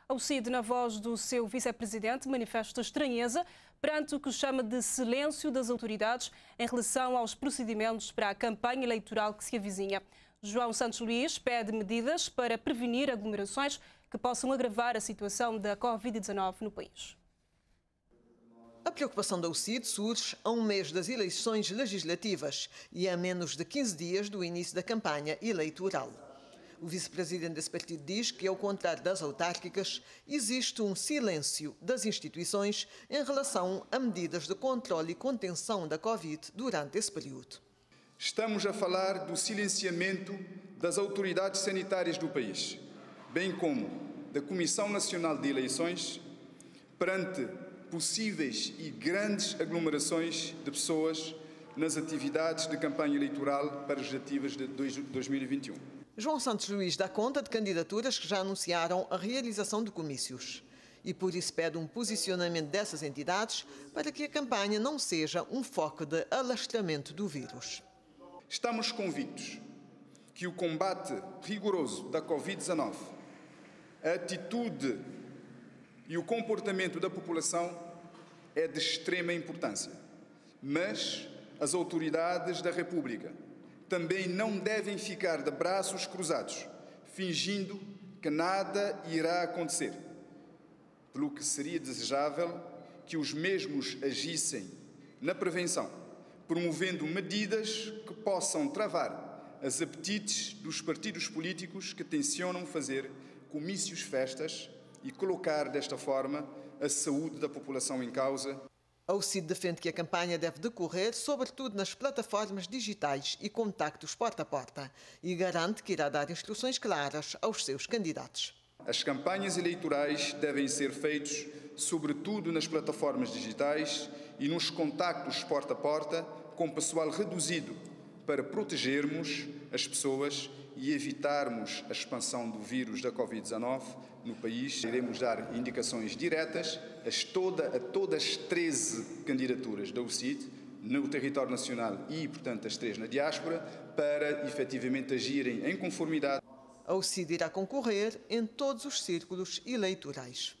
O CID, na voz do seu vice-presidente, manifesta estranheza perante o que chama de silêncio das autoridades em relação aos procedimentos para a campanha eleitoral que se avizinha. João Santos Luís pede medidas para prevenir aglomerações que possam agravar a situação da Covid-19 no país. A preocupação da UCID surge a um mês das eleições legislativas e a menos de 15 dias do início da campanha eleitoral. O vice-presidente desse partido diz que, ao contrário das autárquicas, existe um silêncio das instituições em relação a medidas de controle e contenção da Covid durante esse período. Estamos a falar do silenciamento das autoridades sanitárias do país, bem como da Comissão Nacional de Eleições, perante possíveis e grandes aglomerações de pessoas nas atividades de campanha eleitoral para as legislativas de 2021. João Santos Luís dá conta de candidaturas que já anunciaram a realização de comícios e por isso pede um posicionamento dessas entidades para que a campanha não seja um foco de alastramento do vírus. Estamos convictos que o combate rigoroso da Covid-19, a atitude e o comportamento da população é de extrema importância, mas as autoridades da República também não devem ficar de braços cruzados, fingindo que nada irá acontecer, pelo que seria desejável que os mesmos agissem na prevenção, promovendo medidas que possam travar as apetites dos partidos políticos que tencionam fazer comícios, festas e colocar desta forma a saúde da população em causa. A UCID defende que a campanha deve decorrer sobretudo nas plataformas digitais e contactos porta a porta e garante que irá dar instruções claras aos seus candidatos. As campanhas eleitorais devem ser feitas sobretudo nas plataformas digitais e nos contactos porta a porta com pessoal reduzido para protegermos as pessoas e evitarmos a expansão do vírus da Covid-19 no país. Iremos dar indicações diretas a todas as 13 candidaturas da UCID no território nacional e, portanto, as 3 na diáspora, para efetivamente agirem em conformidade. A UCID irá concorrer em todos os círculos eleitorais.